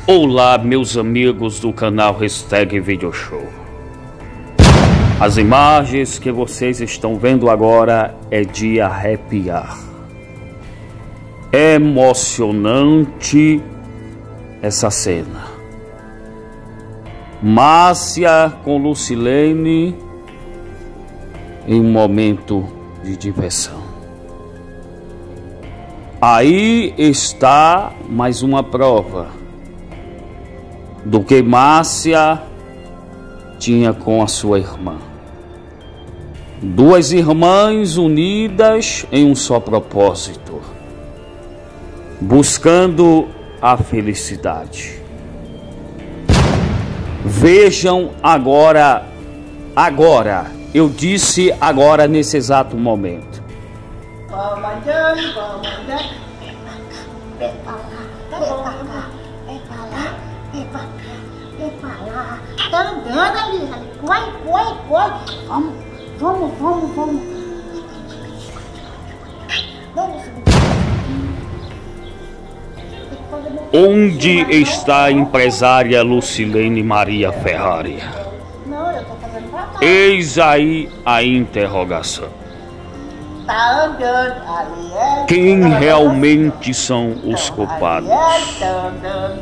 Olá, meus amigos do canal Video Show. As imagens que vocês estão vendo agora é de arrepiar. É emocionante essa cena. Márcia com Lucilene em um momento de diversão. Aí está mais uma prova do que Márcia tinha com a sua irmã. Duas irmãs unidas em um só propósito, buscando a felicidade. Vejam agora, eu disse agora nesse exato momento. Tá andando ali, corre. Vamos. Onde está a empresária Lucilene Maria Ferrari? Não, eu tô fazendo pra cá. Eis aí a interrogação. Tá andando ali, Quem realmente são os culpados? Tá andando.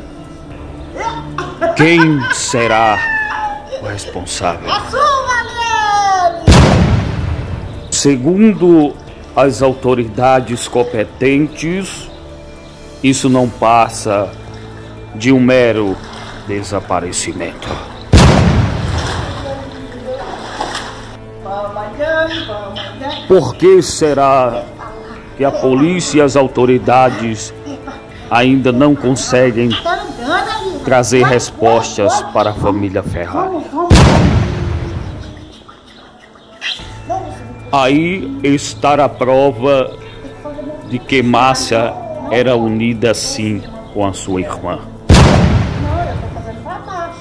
Quem será o responsável? É sua, Arielle! Segundo as autoridades competentes, isso não passa de um mero desaparecimento. Por que será que a polícia e as autoridades ainda não conseguem trazer respostas para a família Ferrari? Aí está a prova de que Márcia era unida sim com a sua irmã. Não, eu tô fazendo pra baixo.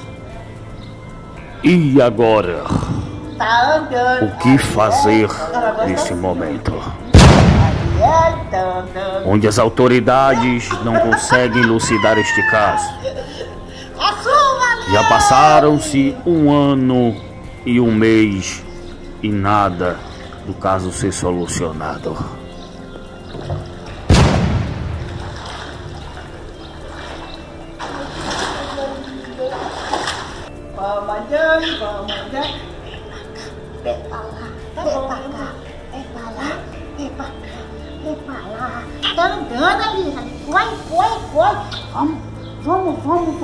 E agora? Tá andando. O que fazer nesse momento? Arielle tá andando. Onde as autoridades não conseguem elucidar este caso. É sua, Arielle! Já passaram-se 1 ano e 1 mês e nada do caso ser solucionado. Vamos andando. Vem pra lá, vem pra cá, vem pra lá. Tá andando ali, corre. Vamos.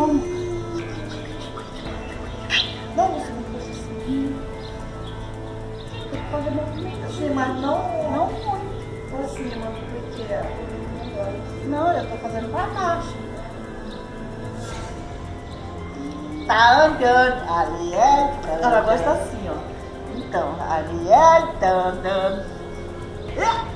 Vamos assim. Tem que fazer movimento assim, mas não muito por cima, porque não, eu tô fazendo pra baixo. Tá andando, Arielle tá andando. Ela gosta assim, ó. Então, Arielle tá andando.